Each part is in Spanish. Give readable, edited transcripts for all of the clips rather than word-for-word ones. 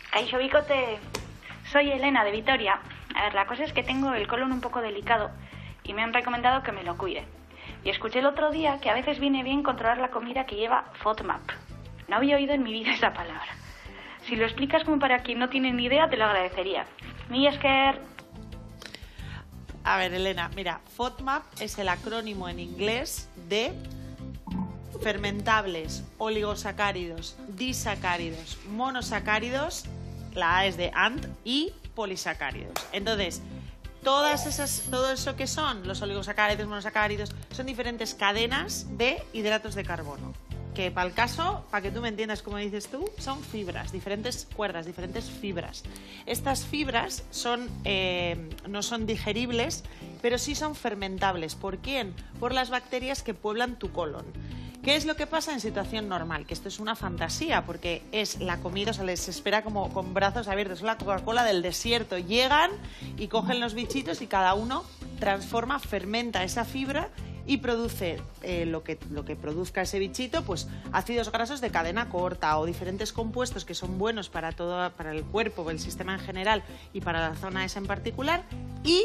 Kaixo Bicote, soy Elena de Vitoria. A ver, la cosa es que tengo el colon un poco delicado y me han recomendado que me lo cuide. Y escuché el otro día que a veces viene bien controlar la comida que lleva FODMAP. No había oído en mi vida esa palabra. Si lo explicas como para quien no tiene ni idea, te lo agradecería. Mi esker. A ver, Elena, mira, FODMAP es el acrónimo en inglés de fermentables, oligosacáridos, disacáridos, monosacáridos, la A es de ANT, y polisacáridos. Entonces, todo eso que son los oligosacáridos, monosacáridos, son diferentes cadenas de hidratos de carbono. Que para el caso, para que tú me entiendas como dices tú, son fibras, diferentes cuerdas, diferentes fibras. Estas fibras no son digeribles, pero sí son fermentables. ¿Por quién? Por las bacterias que pueblan tu colon. ¿Qué es lo que pasa en situación normal? Que esto es una fantasía, porque es la comida, o sea, les espera como con brazos abiertos, es la Coca-Cola del desierto. Llegan y cogen los bichitos y cada uno transforma, fermenta esa fibra y produce lo que produzca ese bichito, pues ácidos grasos de cadena corta o diferentes compuestos que son buenos para el cuerpo, el sistema en general y para la zona esa en particular, y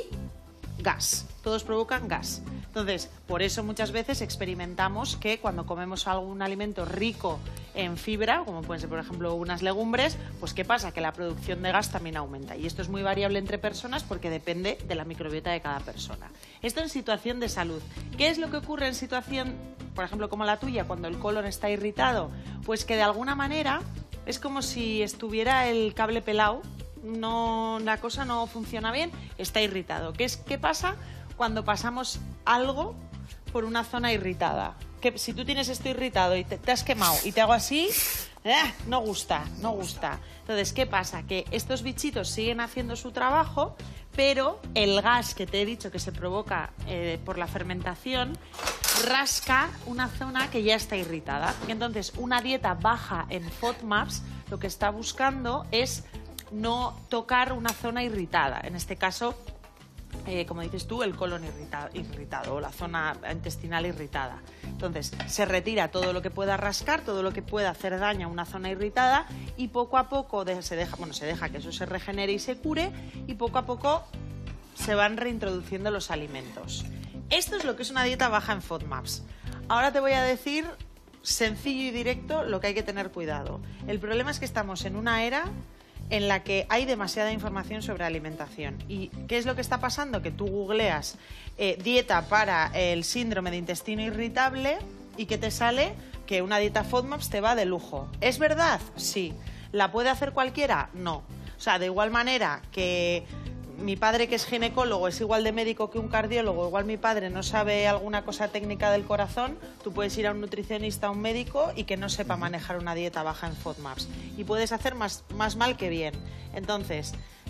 gas. Todos provocan gas. Entonces, por eso muchas veces experimentamos que cuando comemos algún alimento rico en fibra, como pueden ser, por ejemplo, unas legumbres, pues ¿qué pasa? Que la producción de gas también aumenta. Y esto es muy variable entre personas porque depende de la microbiota de cada persona. Esto en situación de salud. ¿Qué es lo que ocurre en situación, por ejemplo, como la tuya, cuando el colon está irritado? Pues que de alguna manera es como si estuviera el cable pelado. No, la cosa no funciona bien, está irritado. ¿Qué pasa cuando pasamos algo por una zona irritada? Que si tú tienes esto irritado y te has quemado y te hago así, no gusta. Entonces, ¿qué pasa? Que estos bichitos siguen haciendo su trabajo, pero el gas que te he dicho que se provoca por la fermentación rasca una zona que ya está irritada. Y entonces, una dieta baja en FODMAPs lo que está buscando es no tocar una zona irritada, en este caso, como dices tú, el colon irritado o la zona intestinal irritada. Entonces, se retira todo lo que pueda rascar, todo lo que pueda hacer daño a una zona irritada y poco a poco se deja que eso se regenere y se cure y poco a poco se van reintroduciendo los alimentos. Esto es lo que es una dieta baja en FODMAPs. Ahora te voy a decir, sencillo y directo, lo que hay que tener cuidado. El problema es que estamos en una era en la que hay demasiada información sobre alimentación. ¿Y qué es lo que está pasando? Que tú googleas dieta para el síndrome de intestino irritable y que te sale que una dieta FODMAPs te va de lujo. ¿Es verdad? Sí. ¿La puede hacer cualquiera? No. O sea, de igual manera que mi padre, que es ginecólogo, es igual de médico que un cardiólogo, igual mi padre no sabe alguna cosa técnica del corazón, tú puedes ir a un nutricionista, a un médico y que no sepa manejar una dieta baja en FODMAPs. Y puedes hacer más mal que bien. Entonces,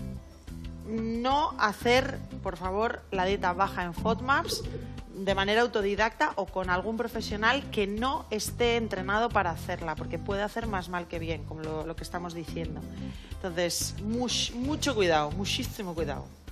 no hacer, por favor, la dieta baja en FODMAPs de manera autodidacta o con algún profesional que no esté entrenado para hacerla, porque puede hacer más mal que bien, como lo que estamos diciendo. Entonces, mucho cuidado, muchísimo cuidado.